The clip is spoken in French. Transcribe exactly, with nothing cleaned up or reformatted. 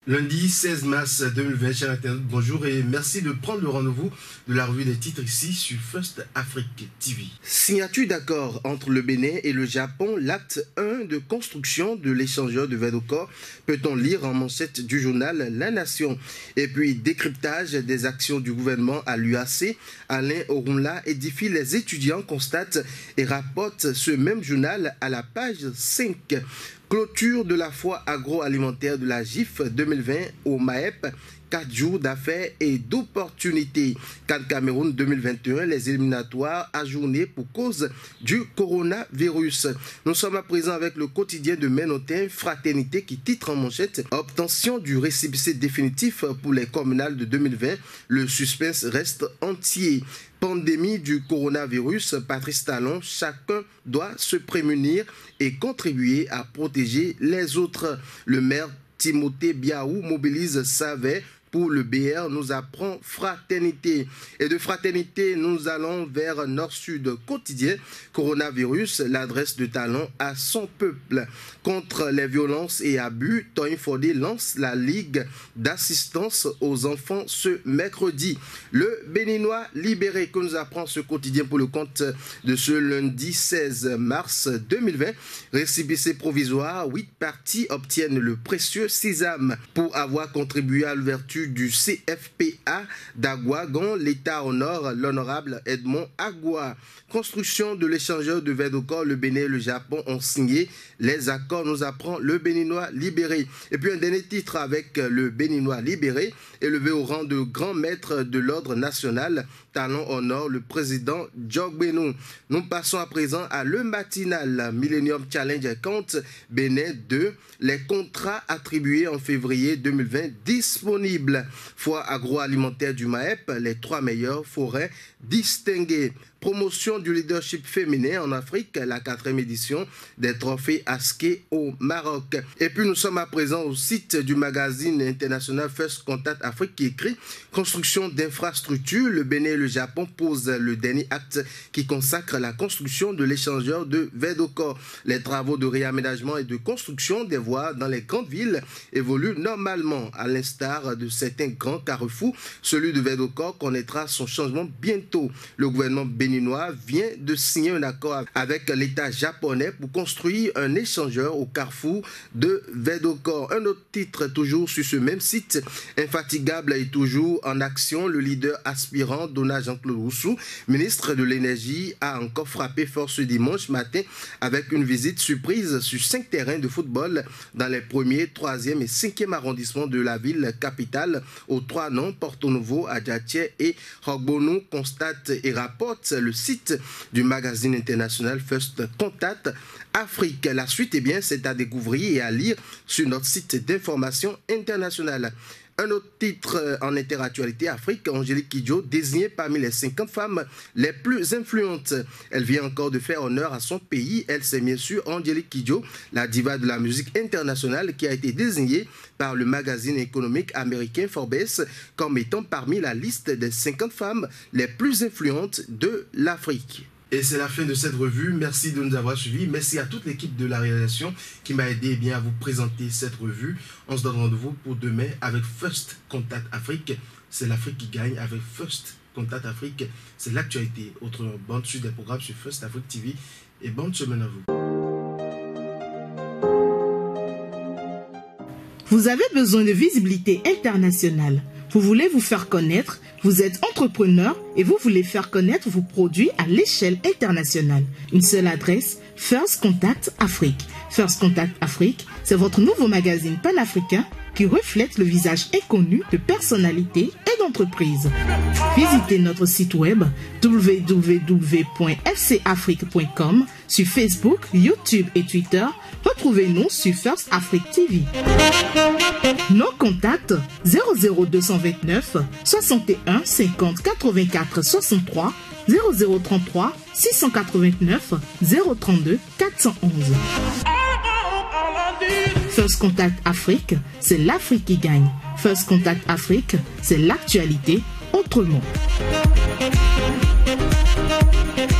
Lundi seize mars deux mille vingt, chers internautes, bonjour et merci de prendre le rendez-vous de la revue des titres ici sur First Afrique T V. Signature d'accord entre le Bénin et le Japon, l'acte un de construction de l'échangeur de Vedokor, peut-on lire en manchette du journal La Nation. Et puis décryptage des actions du gouvernement à l'U A C, Alain Orunla édifie les étudiants, constate et rapporte ce même journal à la page cinq. Clôture de la foire agroalimentaire de la G I F deux mille vingt au M A E P, quatre jours d'affaires et d'opportunités. CAN Cameroun deux mille vingt et un, les éliminatoires ajournés pour cause du coronavirus. Nous sommes à présent avec le quotidien de Ménotin, Fraternité, qui titre en manchette « Obtention du récépissé définitif pour les communales de deux mille vingt, le suspense reste entier ». Pandémie du coronavirus, Patrice Talon, chacun doit se prémunir et contribuer à protéger les autres. Le maire Timothée Biaou mobilise Savet pour le B R, nous apprend Fraternité. Et de Fraternité, nous allons vers Nord-Sud quotidien. Coronavirus, l'adresse de Talon à son peuple. Contre les violences et abus, Tony Fodé lance la Ligue d'assistance aux enfants ce mercredi. Le Béninois libéré que nous apprend ce quotidien pour le compte de ce lundi seize mars deux mille vingt. Récépissé provisoire, huit partis obtiennent le précieux sésame pour avoir contribué à l'ouverture du C F P A d'Aguagon. L'État honore l'honorable Edmond Agua. Construction de l'échangeur de Vedokor, le Bénin et le Japon ont signé les accords, nous apprend le Béninois libéré. Et puis un dernier titre avec le Béninois libéré, élevé au rang de grand maître de l'ordre national. Talon honore le président Djogbenou. Nous passons à présent à le matinal. Millennium Challenge compte Bénin deux. Les contrats attribués en février deux mille vingt disponibles. Foire agroalimentaire du M A E P, les trois meilleures forêts distinguées. Promotion du leadership féminin en Afrique, la quatrième édition des trophées Aské au Maroc. Et puis nous sommes à présent au site du magazine international First Contact Afrique qui écrit « Construction d'infrastructures, le Bénin et le Japon posent le dernier acte qui consacre la construction de l'échangeur de Vedokor. Les travaux de réaménagement et de construction des voies dans les grandes villes évoluent normalement, à l'instar de certains grands carrefours. Celui de Vedokor connaîtra son changement bientôt. Le gouvernement béninois vient de signer un accord avec l'État japonais pour construire un échangeur au carrefour de Vedokor. Un autre titre toujours sur ce même site, infatigable et toujours en action, le leader aspirant Donald Jean-Claude Rousseau, ministre de l'énergie, a encore frappé fort ce dimanche matin avec une visite surprise sur cinq terrains de football dans les premiers, troisième et cinquième arrondissements de la ville capitale, aux trois noms, Porto Novo, Adjatié et Rogbonou, constate et rapporte le site du magazine international First Contact Afrique. La suite, eh bien, c'est à découvrir et à lire sur notre site d'information internationale. Un autre titre en interactualité Afrique, Angélique Kidjo, désignée parmi les cinquante femmes les plus influentes. Elle vient encore de faire honneur à son pays. Elle, c'est bien sûr Angélique Kidjo, la diva de la musique internationale qui a été désignée par le magazine économique américain Forbes comme étant parmi la liste des cinquante femmes les plus influentes de l'Afrique. Et c'est la fin de cette revue. Merci de nous avoir suivis. Merci à toute l'équipe de la réalisation qui m'a aidé eh bien, à vous présenter cette revue. On se donne rendez-vous pour demain avec First Contact Afrique. C'est l'Afrique qui gagne avec First Contact Afrique. C'est l'actualité. Autrement, bonne suite des programmes sur First Afrique T V et bonne semaine à vous. Vous avez besoin de visibilité internationale. Vous voulez vous faire connaître, vous êtes entrepreneur et vous voulez faire connaître vos produits à l'échelle internationale. Une seule adresse, First Contact Afrique. First Contact Afrique, c'est votre nouveau magazine panafricain qui reflète le visage inconnu de personnalités et d'entreprises. Visitez notre site web w w w point f c afrique point com, sur Facebook, YouTube et Twitter. Retrouvez-nous sur First Afrique T V. Nos contacts zéro zéro deux cent vingt-neuf soixante et un cinquante quatre-vingt-quatre soixante-trois, zéro zéro trente-trois six cent quatre-vingt-neuf zéro trente-deux quatre cent onze. First Contact Afrique, c'est l'Afrique qui gagne. First Contact Afrique, c'est l'actualité autrement.